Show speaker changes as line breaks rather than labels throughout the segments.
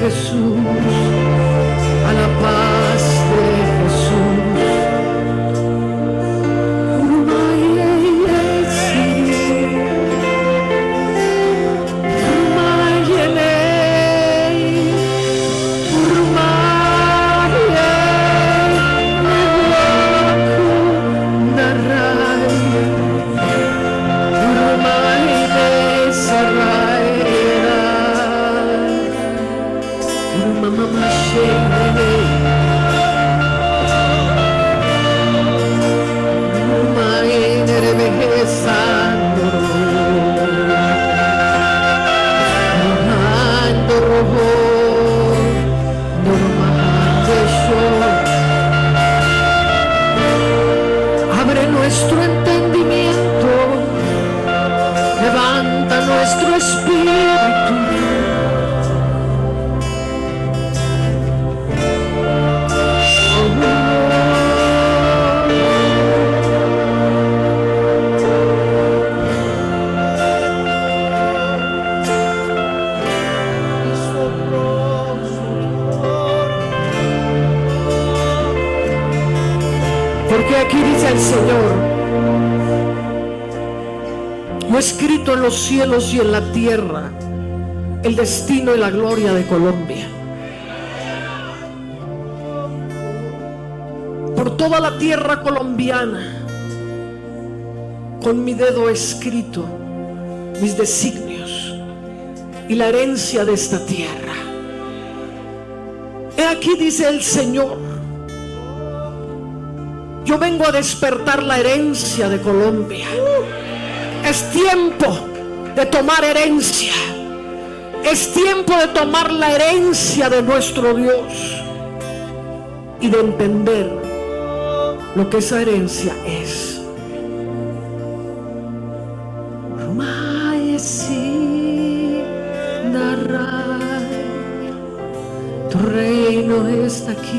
Jesús, a la paz de Jesús. Abre nuestro entendimiento, levanta nuestro espíritu. Porque aquí dice el Señor: yo he escrito en los cielos y en la tierra el destino y la gloria de Colombia. Por toda la tierra colombiana, con mi dedo he escrito mis designios y la herencia de esta tierra. He aquí, dice el Señor, yo vengo a despertar la herencia de Colombia. Es tiempo de tomar herencia. Es tiempo de tomar la herencia de nuestro Dios y de entender lo que esa herencia es. Tu reino está aquí.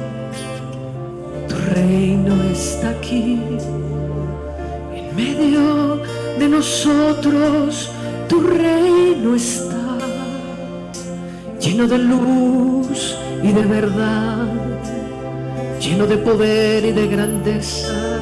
Tu reino está aquí, en medio de nosotros. Tu reino está lleno de luz y de verdad, lleno de poder y de grandeza.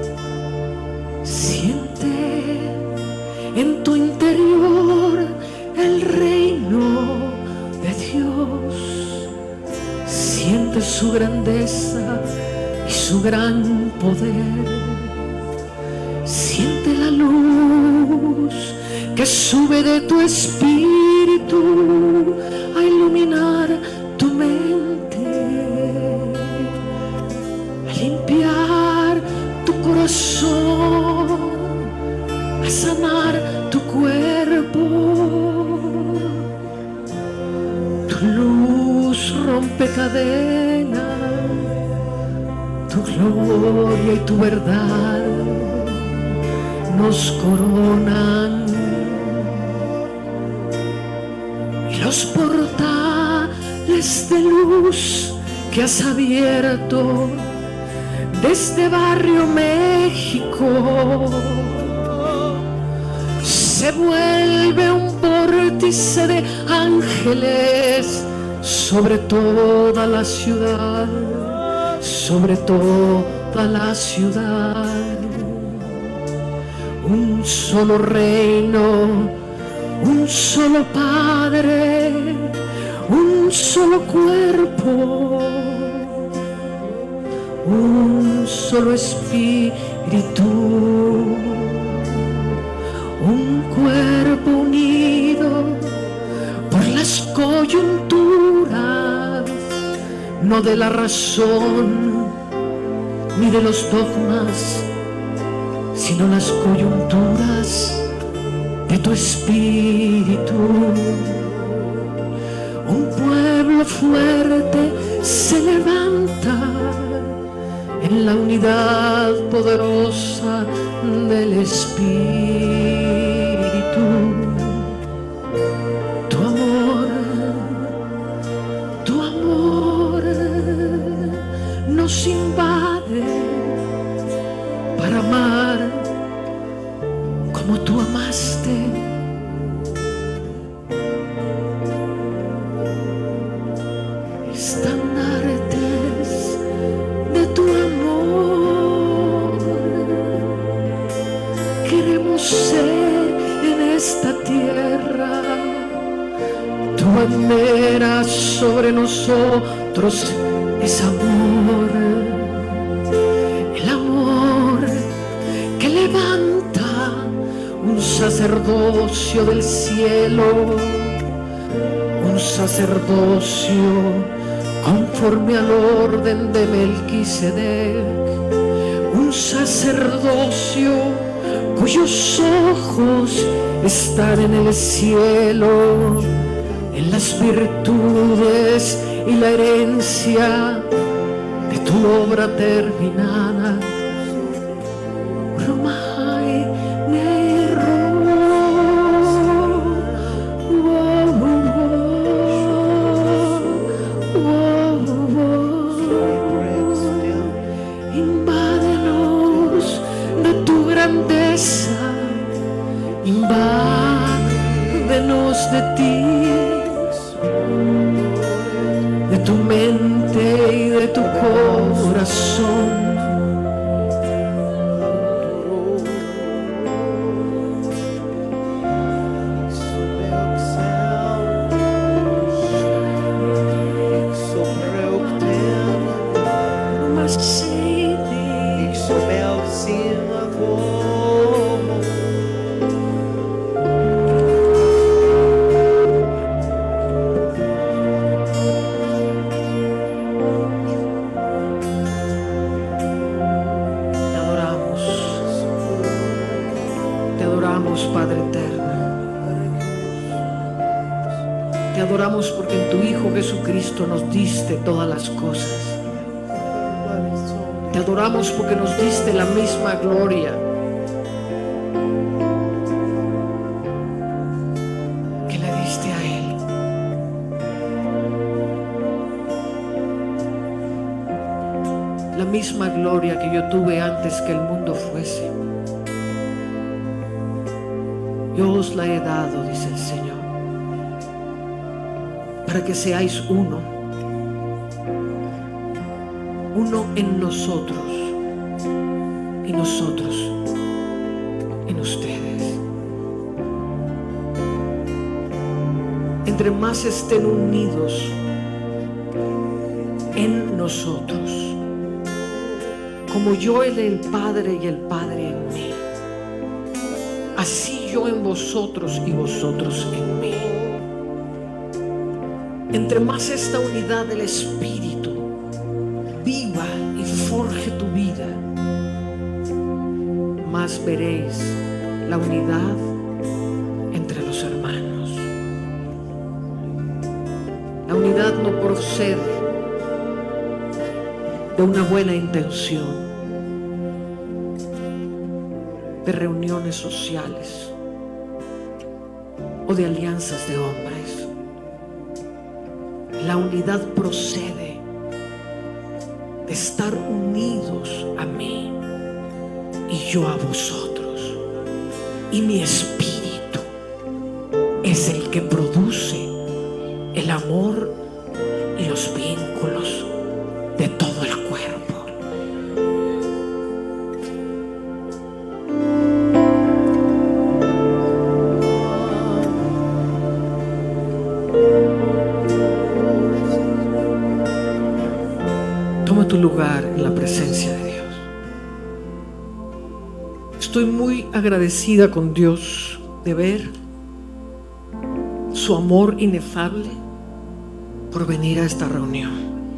Siente en tu interior el reino de Dios. Siente su grandeza y su gran poder. Siente la luz que sube de tu espíritu a iluminar tu mente, a limpiar tu corazón, a sanar tu cuerpo. Tu luz rompe cadenas, tu gloria y tu verdad nos coronan, y los portales de luz que has abierto desde Barrio México se vuelve un vórtice de ángeles sobre toda la ciudad, sobre toda la ciudad. Un solo reino, un solo Padre, un solo cuerpo, un solo espíritu, un cuerpo unido por las coyunturas, no de la razón ni de los dogmas, sino las coyunturas de tu espíritu. Un pueblo fuerte se levanta en la unidad poderosa del espíritu. Tu amor nos invade para amar como tú amaste. sobre nosotros es amor, el amor que levanta un sacerdocio del cielo, un sacerdocio conforme al orden de Melquisedec, un sacerdocio cuyos ojos están en el cielo, en las virtudes y la herencia de tu obra terminada. Invádenos de tu grandeza, invádenos de ti, de tu mente y de tu corazón. Padre eterno, te adoramos porque en tu Hijo Jesucristo nos diste todas las cosas. Te adoramos porque nos diste la misma gloria que le diste a Él. La misma gloria que yo tuve antes que el mundo fuese. Yo os la he dado, dice el Señor, para que seáis uno, uno en nosotros y nosotros en ustedes. Entre más estén unidos en nosotros, como yo en el Padre y el Padre en mí, así yo en vosotros y vosotros en mí. Entre más esta unidad del Espíritu viva y forje tu vida, más veréis la unidad entre los hermanos. La unidad no procede de una buena intención, de reuniones sociales o de alianzas de hombres. La unidad procede de estar unidos a mí y yo a vosotros, y mi espíritu es el que produce el amor y los vínculos de todo el cuerpo. Toma tu lugar en la presencia de Dios. Estoy muy agradecida con Dios de ver su amor inefable por venir a esta reunión.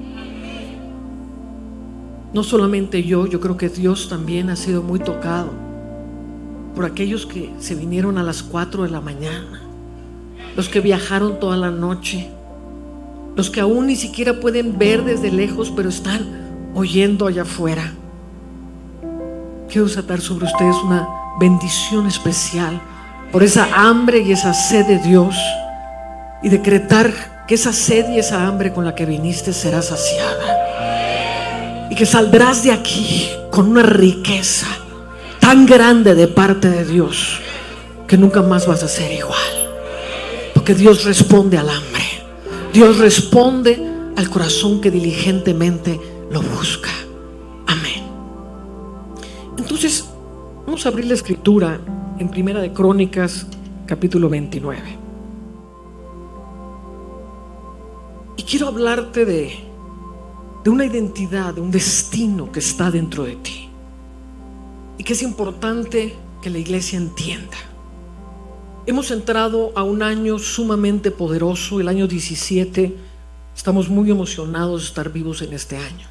No solamente yo creo que Dios también ha sido muy tocado por aquellos que se vinieron a las 4 de la mañana, los que viajaron toda la noche, los que aún ni siquiera pueden ver desde lejos, pero están oyendo allá afuera. Quiero desatar sobre ustedes una bendición especial por esa hambre y esa sed de Dios, y decretar que esa sed y esa hambre con la que viniste será saciada, y que saldrás de aquí con una riqueza tan grande de parte de Dios que nunca más vas a ser igual, porque Dios responde al hambre, Dios responde al corazón que diligentemente lo busca. Amén. Entonces vamos a abrir la escritura en Primera de Crónicas capítulo 29. Y quiero hablarte de una identidad, de un destino que está dentro de ti y que es importante que la iglesia entienda. Hemos entrado a un año sumamente poderoso, el año 17. Estamos muy emocionados de estar vivos en este año.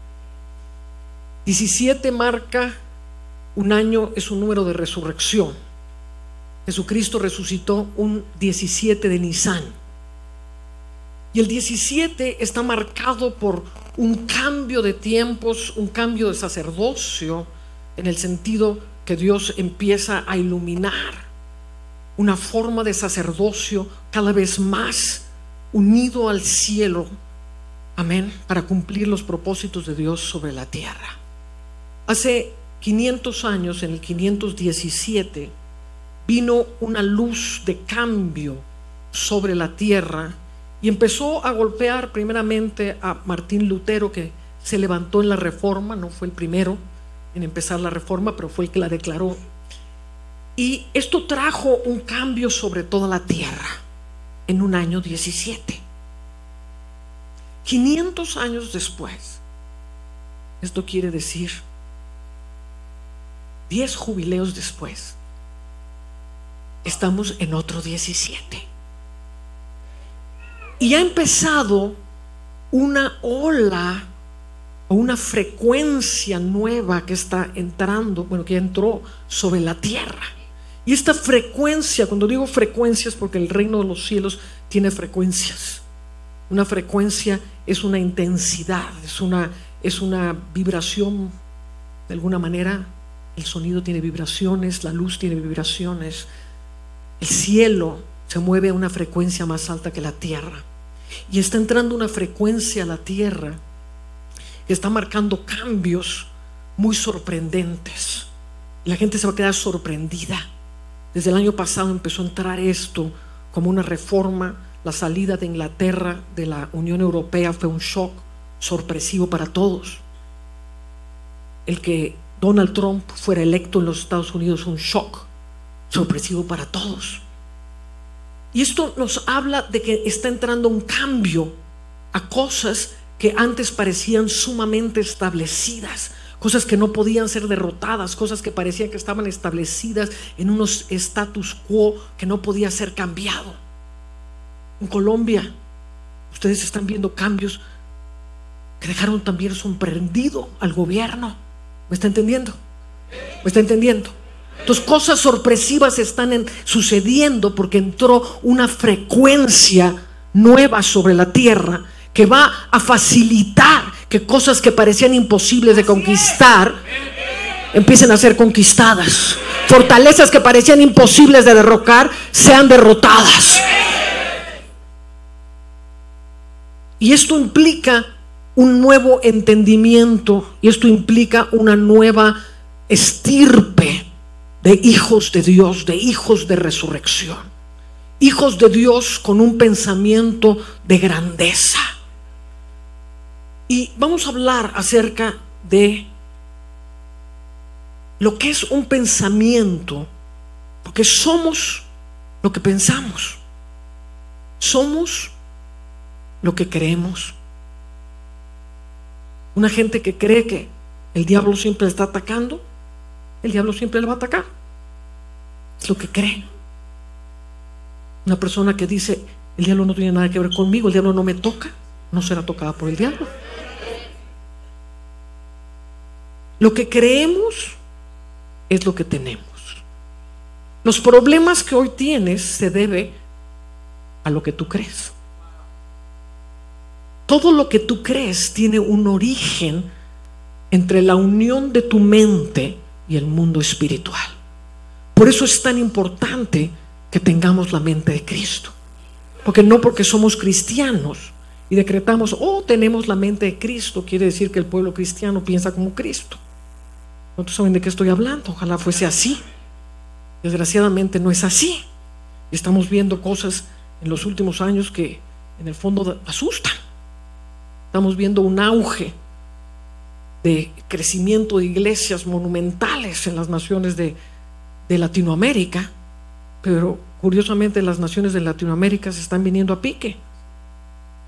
17 marca un año, es un número de resurrección. Jesucristo resucitó un 17 de Nisan. Y el 17 está marcado por un cambio de tiempos, un cambio de sacerdocio, en el sentido que Dios empieza a iluminar una forma de sacerdocio cada vez más unido al cielo, amén, para cumplir los propósitos de Dios sobre la tierra. Hace 500 años, en el 517, vino una luz de cambio sobre la tierra y empezó a golpear primeramente a Martín Lutero, que se levantó en la Reforma. No fue el primero en empezar la Reforma, pero fue el que la declaró. Y esto trajo un cambio sobre toda la tierra en un año 17. 500 años después, esto quiere decir 10 jubileos después, estamos en otro 17. Y ha empezado una ola o una frecuencia nueva que está entrando, bueno, que entró sobre la tierra. Y esta frecuencia, cuando digo frecuencias, porque el reino de los cielos tiene frecuencias. Una frecuencia es una intensidad, es una vibración. De alguna manera, el sonido tiene vibraciones, la luz tiene vibraciones. El cielo se mueve a una frecuencia más alta que la tierra. Y está entrando una frecuencia a la tierra que está marcando cambios muy sorprendentes. La gente se va a quedar sorprendida. Desde el año pasado empezó a entrar esto como una reforma. La salida de Inglaterra de la Unión Europea fue un shock sorpresivo para todos. El que Donald Trump fuera electo en los Estados Unidos fue un shock sorpresivo para todos. Y esto nos habla de que está entrando un cambio a cosas que antes parecían sumamente establecidas, cosas que no podían ser derrotadas, cosas que parecían que estaban establecidas en unos status quo que no podía ser cambiado. En Colombia, ustedes están viendo cambios que dejaron también sorprendido al gobierno. ¿Me está entendiendo? ¿Me está entendiendo? Entonces, cosas sorpresivas están sucediendo porque entró una frecuencia nueva sobre la tierra que va a facilitar que cosas que parecían imposibles de conquistar empiecen a ser conquistadas. Fortalezas que parecían imposibles de derrocar sean derrotadas. Y esto implica un nuevo entendimiento, y esto implica una nueva estirpe de hijos de Dios, de hijos de resurrección, hijos de Dios con un pensamiento de grandeza. Y vamos a hablar acerca de lo que es un pensamiento, porque somos lo que pensamos, somos lo que creemos. Una gente que cree que el diablo siempre le está atacando, el diablo siempre le va a atacar. Es lo que cree. Una persona que dice el diablo no tiene nada que ver conmigo, el diablo no me toca, no será tocada por el diablo. Lo que creemos es lo que tenemos. Los problemas que hoy tienes se debe a lo que tú crees. Todo lo que tú crees tiene un origen entre la unión de tu mente y el mundo espiritual. Por eso es tan importante que tengamos la mente de Cristo. Porque no porque somos cristianos y decretamos, tenemos la mente de Cristo, quiere decir que el pueblo cristiano piensa como Cristo. ¿No saben de qué estoy hablando? Ojalá fuese así. Desgraciadamente no es así. Estamos viendo cosas en los últimos años que en el fondo asustan. Estamos viendo un auge de crecimiento de iglesias monumentales en las naciones de Latinoamérica, pero curiosamente las naciones de Latinoamérica se están viniendo a pique.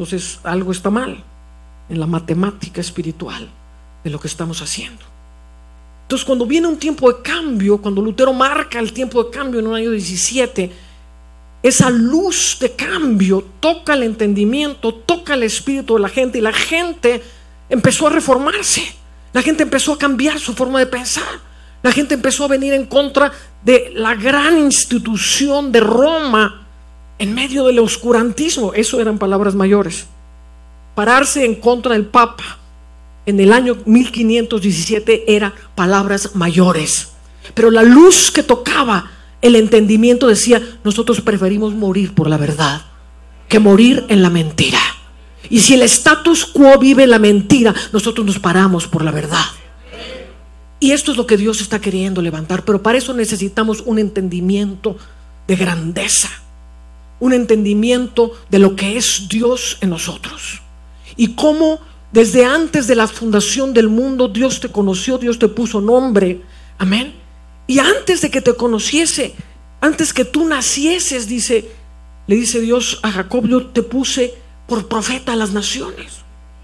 Entonces algo está mal en la matemática espiritual de lo que estamos haciendo. Entonces, cuando viene un tiempo de cambio, cuando Lutero marca el tiempo de cambio en el año 17, esa luz de cambio toca el entendimiento, toca el espíritu de la gente, y la gente empezó a reformarse. La gente empezó a cambiar su forma de pensar. La gente empezó a venir en contra de la gran institución de Roma en medio del oscurantismo. Eso eran palabras mayores. Pararse en contra del Papa en el año 1517 era palabras mayores. Pero la luz que tocaba el entendimiento decía: nosotros preferimos morir por la verdad que morir en la mentira. Y si el status quo vive la mentira, nosotros nos paramos por la verdad. Y esto es lo que Dios está queriendo levantar. Pero para eso necesitamos un entendimiento de grandeza, un entendimiento de lo que es Dios en nosotros, y cómo desde antes de la fundación del mundo Dios te conoció, Dios te puso nombre. Amén. Y antes de que te conociese, antes que tú nacieses, le dice Dios a Jacob: yo te puse por profeta a las naciones.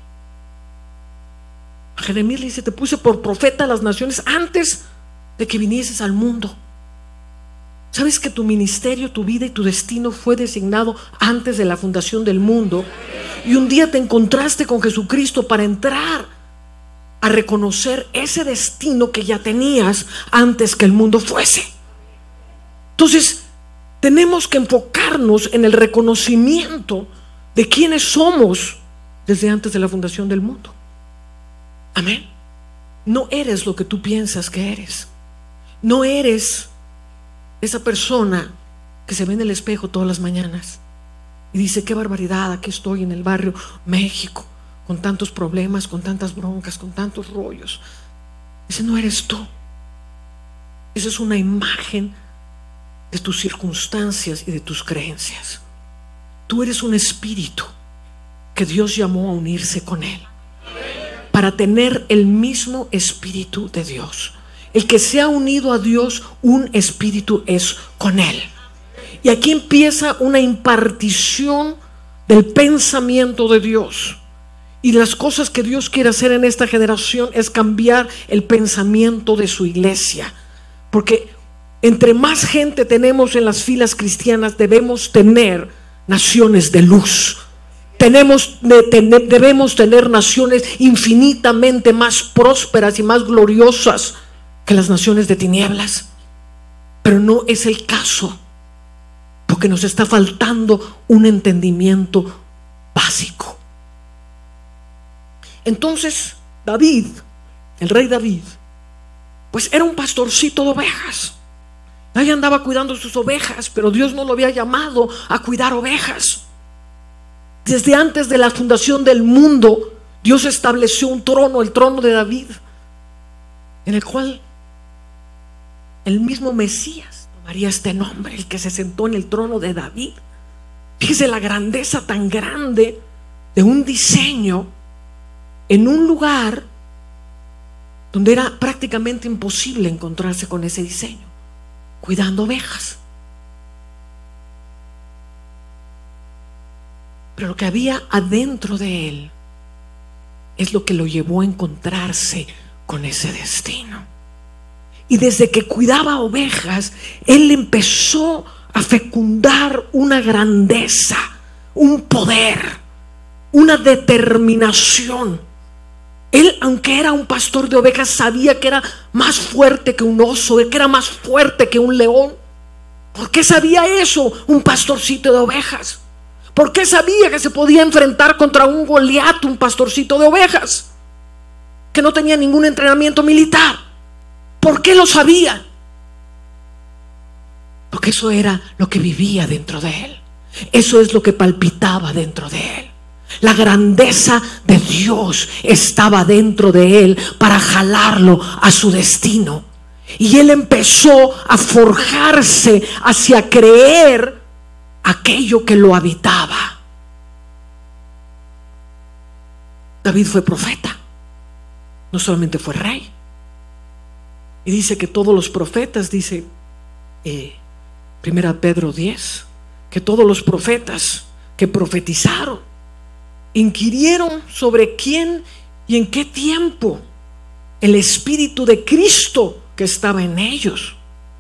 A Jeremías le dice: te puse por profeta a las naciones antes de que vinieses al mundo. ¿Sabes que tu ministerio, tu vida y tu destino fue designado antes de la fundación del mundo? Y un día te encontraste con Jesucristo para entrar a reconocer ese destino que ya tenías antes que el mundo fuese. Entonces tenemos que enfocarnos en el reconocimiento de quiénes somos desde antes de la fundación del mundo. Amén. No eres lo que tú piensas que eres. No eres esa persona que se ve en el espejo todas las mañanas y dice: qué barbaridad, aquí estoy en el barrio México con tantos problemas, con tantas broncas, con tantos rollos. Ese no eres tú. Esa es una imagen de tus circunstancias y de tus creencias. Tú eres un espíritu que Dios llamó a unirse con Él para tener el mismo espíritu de Dios. El que se ha unido a Dios, un espíritu es con Él. Y aquí empieza una impartición del pensamiento de Dios. Y las cosas que Dios quiere hacer en esta generación es cambiar el pensamiento de su iglesia. Porque entre más gente tenemos en las filas cristianas, debemos tener naciones de luz. Debemos tener naciones infinitamente más prósperas y más gloriosas que las naciones de tinieblas. Pero no es el caso, porque nos está faltando un entendimiento básico. Entonces David, el rey David, pues era un pastorcito de ovejas. Ahí andaba cuidando sus ovejas, pero Dios no lo había llamado a cuidar ovejas. Desde antes de la fundación del mundo, Dios estableció un trono, el trono de David, en el cual el mismo Mesías tomaría este nombre, el que se sentó en el trono de David. Fíjese la grandeza tan grande de un diseño en un lugar donde era prácticamente imposible encontrarse con ese diseño, cuidando ovejas. Pero lo que había adentro de él es lo que lo llevó a encontrarse con ese destino. Y desde que cuidaba ovejas, él empezó a fecundar una grandeza, un poder, una determinación. Él, aunque era un pastor de ovejas, sabía que era más fuerte que un oso, que era más fuerte que un león. ¿Por qué sabía eso un pastorcito de ovejas? ¿Por qué sabía que se podía enfrentar contra un Goliat, un pastorcito de ovejas que no tenía ningún entrenamiento militar? ¿Por qué lo sabía? Porque eso era lo que vivía dentro de él. Eso es lo que palpitaba dentro de él. La grandeza de Dios estaba dentro de él para jalarlo a su destino. Y él empezó a forjarse hacia creer aquello que lo habitaba. David fue profeta, no solamente fue rey. Y dice que todos los profetas, dice Primera Pedro 10, que todos los profetas que profetizaron inquirieron sobre quién y en qué tiempo el Espíritu de Cristo que estaba en ellos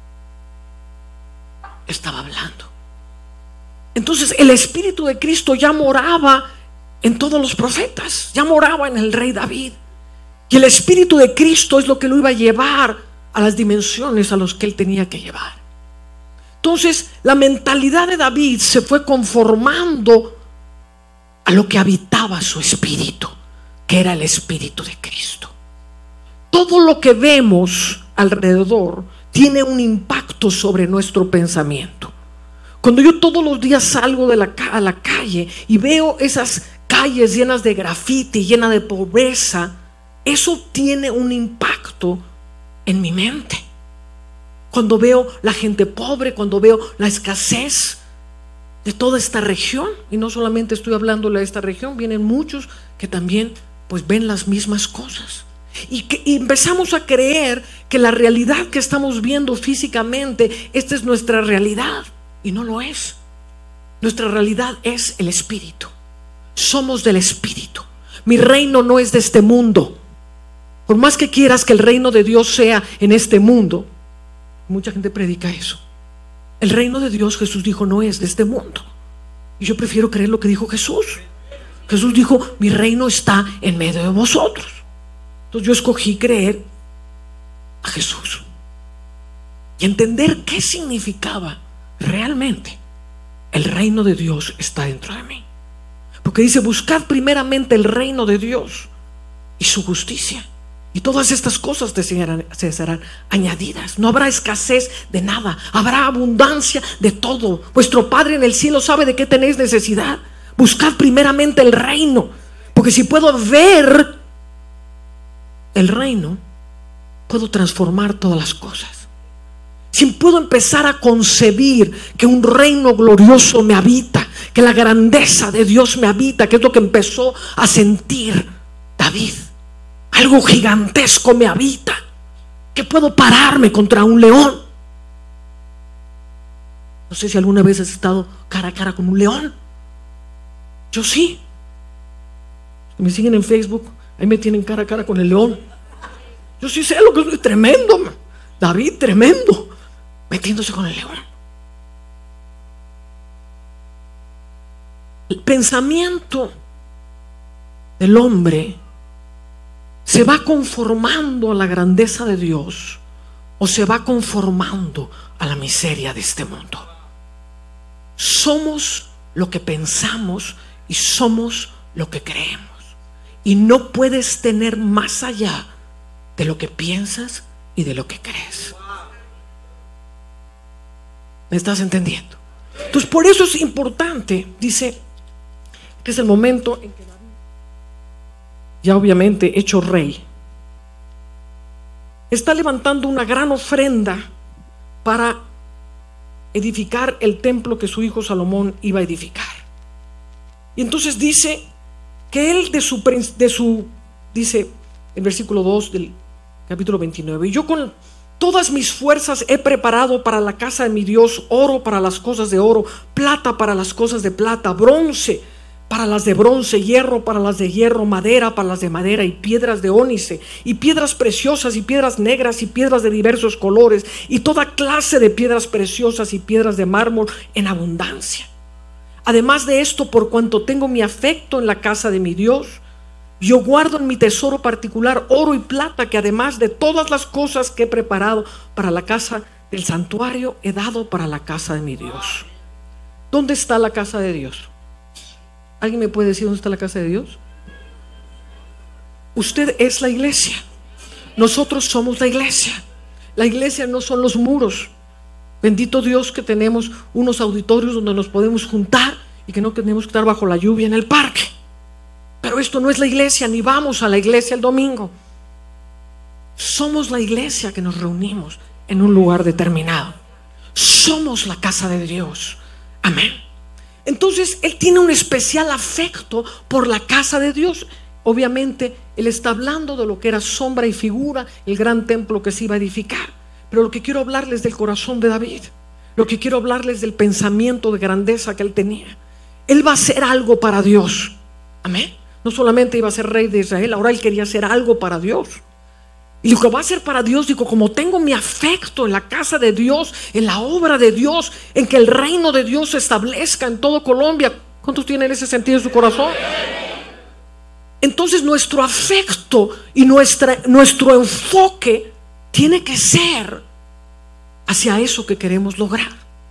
estaba hablando. Entonces el Espíritu de Cristo ya moraba en todos los profetas, ya moraba en el rey David, y el Espíritu de Cristo es lo que lo iba a llevar a las dimensiones a las que él tenía que llevar. Entonces la mentalidad de David se fue conformando a lo que habitaba su espíritu, que era el Espíritu de Cristo. Todo lo que vemos alrededor tiene un impacto sobre nuestro pensamiento. Cuando yo todos los días salgo a la calle y veo esas calles llenas de grafiti, llenas de pobreza, eso tiene un impacto en mi mente. Cuando veo la gente pobre, cuando veo la escasez de toda esta región, y no solamente estoy hablando de esta región, vienen muchos que también pues ven las mismas cosas, y empezamos a creer que la realidad que estamos viendo físicamente, esta es nuestra realidad, y no lo es. Nuestra realidad es el Espíritu. Somos del Espíritu. Mi reino no es de este mundo. Por más que quieras que el reino de Dios sea en este mundo, mucha gente predica eso. El reino de Dios, Jesús dijo, no es de este mundo. Y yo prefiero creer lo que dijo Jesús. Jesús dijo, mi reino está en medio de vosotros. Entonces yo escogí creer a Jesús y entender qué significaba realmente el reino de Dios está dentro de mí. Porque dice, buscad primeramente el reino de Dios y su justicia, y todas estas cosas te serán añadidas. No habrá escasez de nada, habrá abundancia de todo. Vuestro Padre en el cielo sabe de qué tenéis necesidad. Buscad primeramente el reino, porque si puedo ver el reino, puedo transformar todas las cosas. Si puedo empezar a concebir que un reino glorioso me habita, que la grandeza de Dios me habita, que es lo que empezó a sentir David. Algo gigantesco me habita, que puedo pararme contra un león. No sé si alguna vez has estado cara a cara con un león. Yo sí. Si me siguen en Facebook, ahí me tienen cara a cara con el león. Yo sí sé lo que es tremendo. David, tremendo, metiéndose con el león. El pensamiento del hombre se va conformando a la grandeza de Dios o se va conformando a la miseria de este mundo. Somos lo que pensamos y somos lo que creemos, y no puedes tener más allá de lo que piensas y de lo que crees. ¿Me estás entendiendo? Entonces por eso es importante, dice que es el momento en que David, ya obviamente hecho rey, está levantando una gran ofrenda para edificar el templo que su hijo Salomón iba a edificar. Y entonces dice que él dice el versículo 2 del capítulo 29, y yo con todas mis fuerzas he preparado para la casa de mi Dios oro para las cosas de oro, plata para las cosas de plata, bronce para las de bronce, hierro para las de hierro, madera para las de madera, y piedras de ónice, y piedras preciosas, y piedras negras, y piedras de diversos colores, y toda clase de piedras preciosas y piedras de mármol en abundancia. Además de esto, por cuanto tengo mi afecto en la casa de mi Dios, yo guardo en mi tesoro particular oro y plata, que además de todas las cosas que he preparado para la casa del santuario, he dado para la casa de mi Dios. ¿Dónde está la casa de Dios? ¿Alguien me puede decir dónde está la casa de Dios? Usted es la iglesia. Nosotros somos la iglesia. La iglesia no son los muros. Bendito Dios que tenemos unos auditorios donde nos podemos juntar y que no tenemos que estar bajo la lluvia en el parque. Pero esto no es la iglesia, ni vamos a la iglesia el domingo. Somos la iglesia que nos reunimos en un lugar determinado. Somos la casa de Dios. Amén. Entonces él tiene un especial afecto por la casa de Dios. Obviamente él está hablando de lo que era sombra y figura, el gran templo que se iba a edificar. Pero lo que quiero hablarles del corazón de David, lo que quiero hablarles del pensamiento de grandeza que él tenía. Él va a hacer algo para Dios. Amén. No solamente iba a ser rey de Israel, ahora él quería hacer algo para Dios. Y lo que va a hacer para Dios, digo, como tengo mi afecto en la casa de Dios, en la obra de Dios, en que el reino de Dios se establezca en todo Colombia. ¿Cuántos tienen ese sentido en su corazón? Entonces nuestro afecto y nuestro enfoque tiene que ser hacia eso que queremos lograr.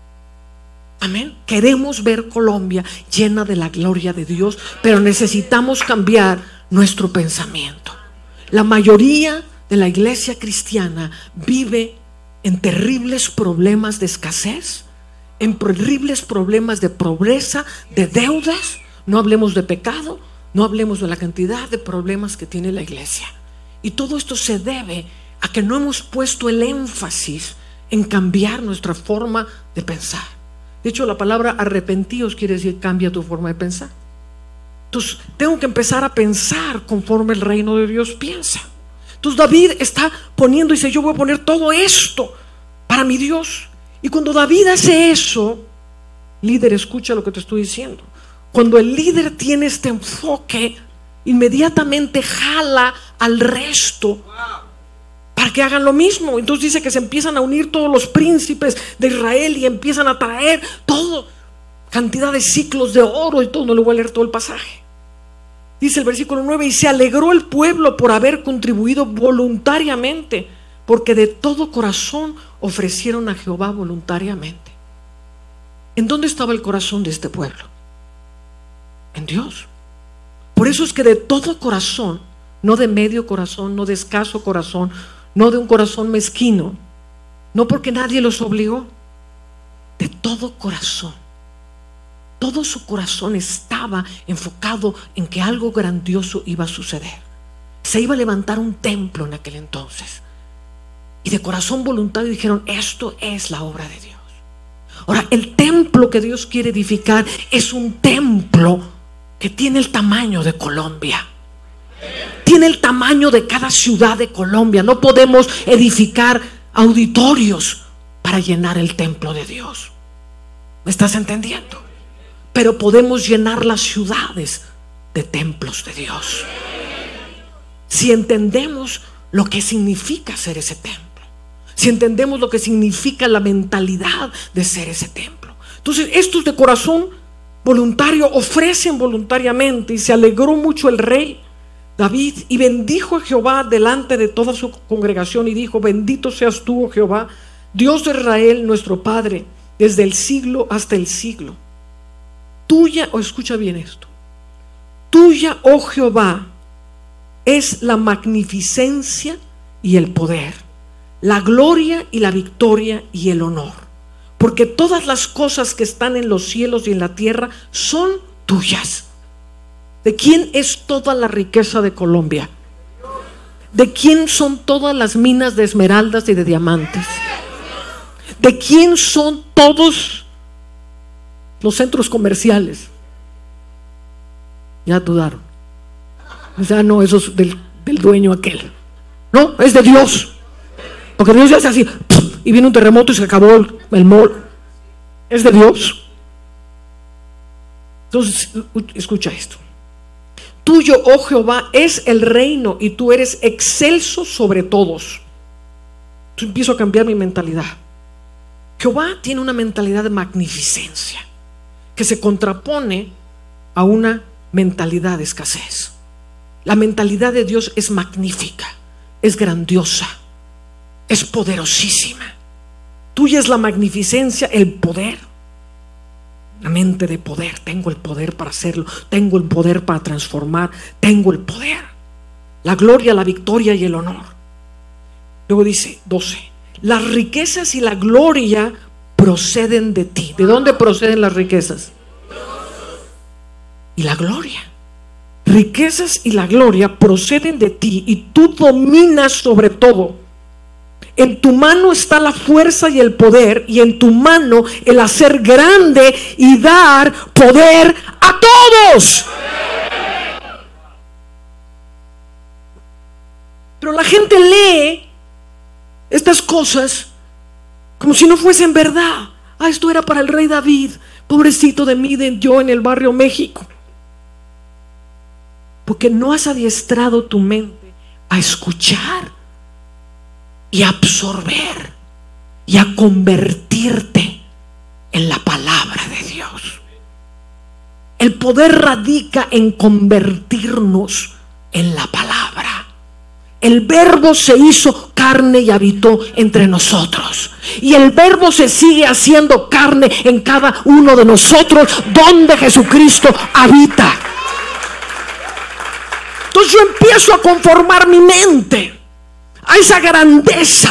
Amén. Queremos ver Colombia llena de la gloria de Dios, pero necesitamos cambiar nuestro pensamiento. La mayoría de la iglesia cristiana vive en terribles problemas de escasez, en terribles problemas de pobreza, de deudas. No hablemos de pecado, no hablemos de la cantidad de problemas que tiene la iglesia. Y todo esto se debe a que no hemos puesto el énfasis en cambiar nuestra forma de pensar. De hecho, la palabra arrepentíos quiere decir cambia tu forma de pensar. Entonces tengo que empezar a pensar conforme el reino de Dios piensa. Entonces David está poniendo, dice, yo voy a poner todo esto para mi Dios. Y cuando David hace eso, líder, escucha lo que te estoy diciendo. Cuando el líder tiene este enfoque, inmediatamente jala al resto para que hagan lo mismo. Entonces dice que se empiezan a unir todos los príncipes de Israel y empiezan a traer todo, cantidad de ciclos de oro y todo. No le voy a leer todo el pasaje. Dice el versículo 9: y se alegró el pueblo por haber contribuido voluntariamente, porque de todo corazón ofrecieron a Jehová voluntariamente. ¿En dónde estaba el corazón de este pueblo? En Dios. Por eso es que de todo corazón, no de medio corazón, no de escaso corazón, no de un corazón mezquino, no porque nadie los obligó, de todo corazón. Todo su corazón estaba enfocado en que algo grandioso iba a suceder. Se iba a levantar un templo en aquel entonces. Y de corazón voluntario dijeron: esto es la obra de Dios. Ahora, el templo que Dios quiere edificar es un templo que tiene el tamaño de Colombia. Tiene el tamaño de cada ciudad de Colombia. No podemos edificar auditorios para llenar el templo de Dios. ¿Me estás entendiendo? Pero podemos llenar las ciudades de templos de Dios, si entendemos lo que significa ser ese templo, si entendemos lo que significa la mentalidad de ser ese templo. Entonces estos de corazón voluntario ofrecen voluntariamente. Y se alegró mucho el rey David y bendijo a Jehová delante de toda su congregación y dijo: bendito seas tú, oh Jehová, Dios de Israel, nuestro Padre, desde el siglo hasta el siglo. Tuya, o escucha bien esto, tuya, oh Jehová, es la magnificencia y el poder, la gloria y la victoria y el honor, porque todas las cosas que están en los cielos y en la tierra son tuyas. ¿De quién es toda la riqueza de Colombia? ¿De quién son todas las minas de esmeraldas y de diamantes? ¿De quién son todos los centros comerciales? Ya dudaron. Ya no, eso es del dueño aquel. No, es de Dios. Porque Dios ya hace así, y viene un terremoto y se acabó el mall. Es de Dios. Entonces, escucha esto. Tuyo, oh Jehová, es el reino y tú eres excelso sobre todos. Yo empiezo a cambiar mi mentalidad. Jehová tiene una mentalidad de magnificencia que se contrapone a una mentalidad de escasez. La mentalidad de Dios es magnífica, es grandiosa, es poderosísima. Tuya es la magnificencia, el poder, la mente de poder. Tengo el poder para hacerlo, tengo el poder para transformar, tengo el poder, la gloria, la victoria y el honor. Luego dice 12: las riquezas y la gloria proceden de ti. ¿De dónde proceden las riquezas? Y la gloria. Riquezas y la gloria proceden de ti y tú dominas sobre todo. En tu mano está la fuerza y el poder, y en tu mano el hacer grande y dar poder a todos. Pero la gente lee estas cosas como si no fuesen verdad. Ah, esto era para el rey David. Pobrecito de mí, yo en el barrio México. porque no has adiestrado tu mente a escuchar y a absorber y a convertirte en la palabra de Dios. El poder radica en convertirnos en la palabra. El Verbo se hizo carne y habitó entre nosotros. Y el Verbo se sigue haciendo carne en cada uno de nosotros, donde Jesucristo habita. Entonces yo empiezo a conformar mi mente a esa grandeza,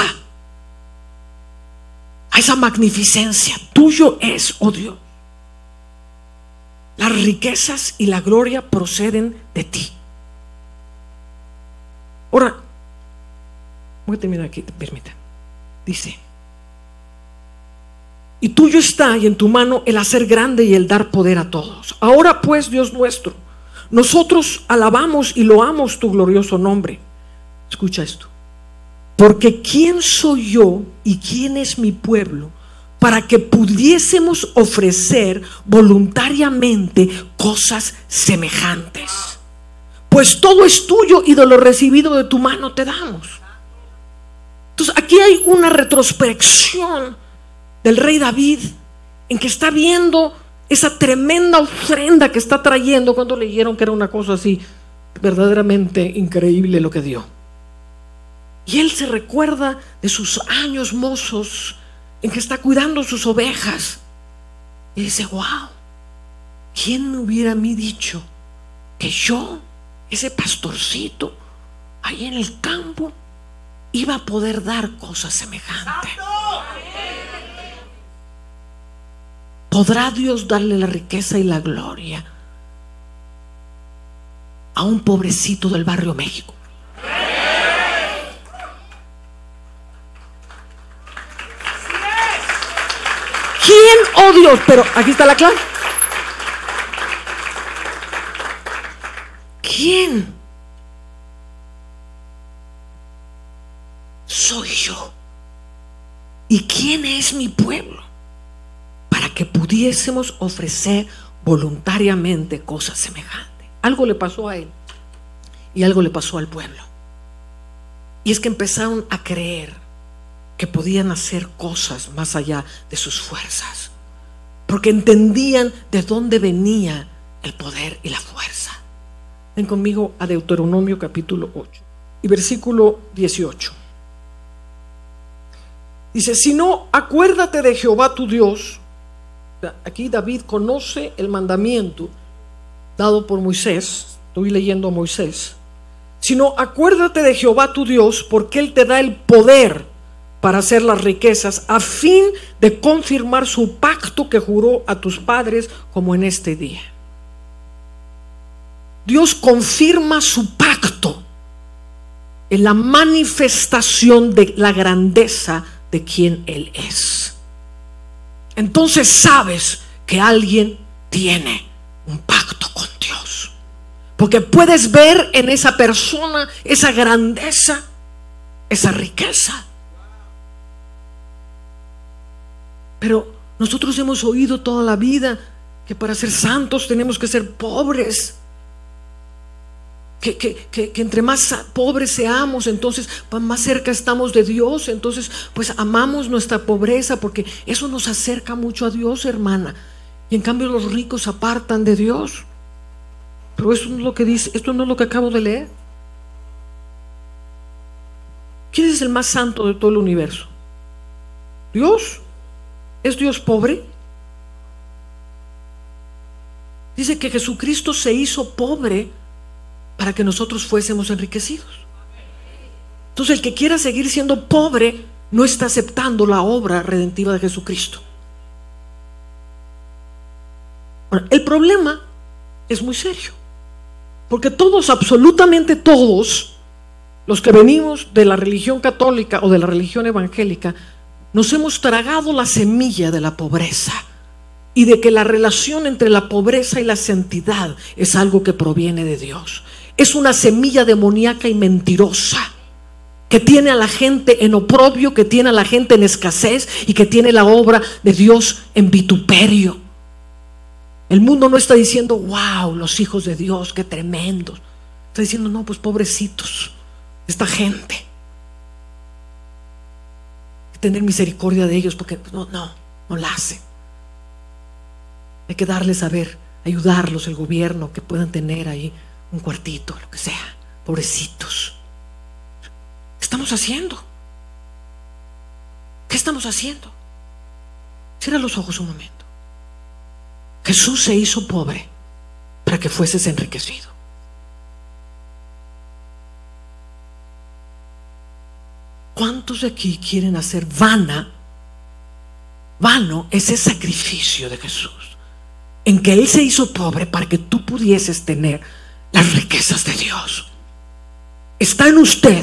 a esa magnificencia. Tuyo es, oh Dios. Las riquezas y la gloria proceden de ti. Ahora, voy a terminar aquí, permita. Dice: y tuyo está y en tu mano el hacer grande y el dar poder a todos. Ahora pues, Dios nuestro, nosotros alabamos y loamos tu glorioso nombre. Escucha esto. Porque ¿quién soy yo y quién es mi pueblo para que pudiésemos ofrecer voluntariamente cosas semejantes? Pues todo es tuyo y de lo recibido de tu mano te damos. Entonces aquí hay una retrospección del rey David, en que está viendo esa tremenda ofrenda que está trayendo, cuando leyeron que era una cosa así verdaderamente increíble lo que dio. Y él se recuerda de sus años mozos en que está cuidando sus ovejas y dice: wow, ¿quién me hubiera a mí dicho que yo, ese pastorcito ahí en el campo, iba a poder dar cosas semejantes? ¿Podrá Dios darle la riqueza y la gloria a un pobrecito del barrio México? ¿Quién, oh Dios? Pero aquí está la clave. ¿Quién soy yo? ¿Y quién es mi pueblo para que pudiésemos ofrecer voluntariamente cosas semejantes? Algo le pasó a él y algo le pasó al pueblo. Y es que empezaron a creer que podían hacer cosas más allá de sus fuerzas, porque entendían de dónde venía el poder y la fuerza. Ven conmigo a Deuteronomio capítulo 8 y versículo 18. Dice: si no, acuérdate de Jehová tu Dios. Aquí David conoce el mandamiento dado por Moisés. Estoy leyendo a Moisés. Sino acuérdate de Jehová tu Dios, porque Él te da el poder para hacer las riquezas, a fin de confirmar su pacto que juró a tus padres, como en este día. Dios confirma su pacto en la manifestación de la grandeza de quien Él es. Entonces sabes que alguien tiene un pacto con Dios, porque puedes ver en esa persona esa grandeza, esa riqueza. Pero nosotros hemos oído toda la vida que para ser santos tenemos que ser pobres, que entre más pobres seamos, entonces más cerca estamos de Dios. Entonces pues amamos nuestra pobreza, porque eso nos acerca mucho a Dios, hermana. Y en cambio los ricos se apartan de Dios. Pero eso no es lo que dice, esto no es lo que acabo de leer. ¿Quién es el más santo de todo el universo? ¿Dios? ¿Es Dios pobre? Dice que Jesucristo se hizo pobre para que nosotros fuésemos enriquecidos. Entonces el que quiera seguir siendo pobre no está aceptando la obra redentiva de Jesucristo. Ahora, el problema es muy serio, porque todos, absolutamente todos los que venimos de la religión católica o de la religión evangélica, nos hemos tragado la semilla de la pobreza y de que la relación entre la pobreza y la santidad es algo que proviene de Dios. Es una semilla demoníaca y mentirosa que tiene a la gente en oprobio, que tiene a la gente en escasez y que tiene la obra de Dios en vituperio. El mundo no está diciendo: wow, los hijos de Dios, qué tremendos. Está diciendo, no, pues pobrecitos, esta gente. Hay que tener misericordia de ellos porque no la hacen. Hay que darles a ver, ayudarlos, el gobierno, que puedan tener ahí un cuartito, lo que sea. Pobrecitos. ¿Qué estamos haciendo? ¿Qué estamos haciendo? Cierra los ojos un momento. Jesús se hizo pobre para que fueses enriquecido. ¿Cuántos de aquí quieren hacer vano ese sacrificio de Jesús, en que Él se hizo pobre para que tú pudieses tener las riquezas de Dios? Está en usted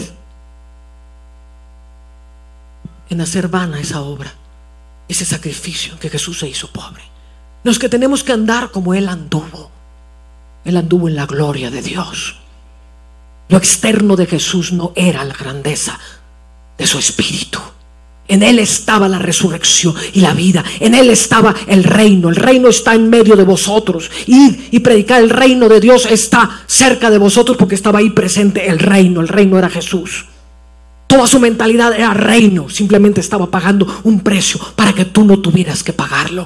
en hacer vana esa obra, ese sacrificio en que Jesús se hizo pobre. Los que tenemos que andar como Él anduvo. Él anduvo en la gloria de Dios. Lo externo de Jesús no era la grandeza de su espíritu. En Él estaba la resurrección y la vida. En Él estaba el reino. El reino está en medio de vosotros. Id y predicar el reino de Dios está cerca de vosotros, porque estaba ahí presente el reino. El reino era Jesús. Toda su mentalidad era reino. Simplemente estaba pagando un precio para que tú no tuvieras que pagarlo.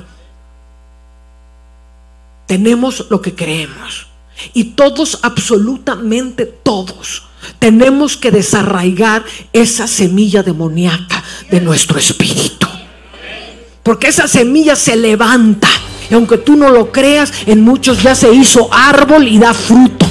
Tenemos lo que creemos. Y todos, absolutamente todos, tenemos que desarraigar esa semilla demoníaca de nuestro espíritu, porque esa semilla se levanta, y aunque tú no lo creas, en muchos ya se hizo árbol y da fruto.